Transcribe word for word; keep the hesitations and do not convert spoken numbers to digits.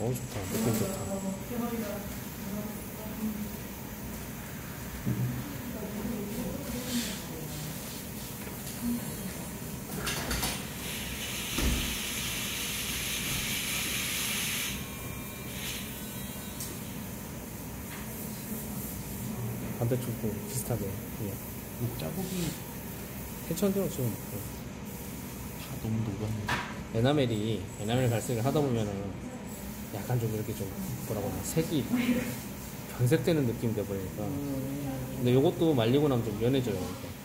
너무 좋다. 느낌 좋다. 반대쪽도 비슷하게. 예. 목 자국이 괜찮대요, 지금. 다 너무 녹았네. 에나멜이, 에나멜 발색을 하다 보면은 약간 좀 이렇게 좀 뭐라고 하나, 색이 변색되는 느낌 돼버리니까. 근데 요것도 말리고 나면 좀 연해져요. 이렇게.